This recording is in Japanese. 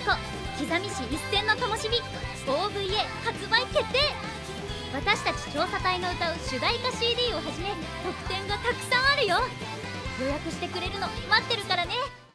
刻みし一線の灯火 OVA 発売決定。私たち調査隊の歌う主題歌 CD をはじめ特典がたくさんあるよ。予約してくれるの待ってるからね。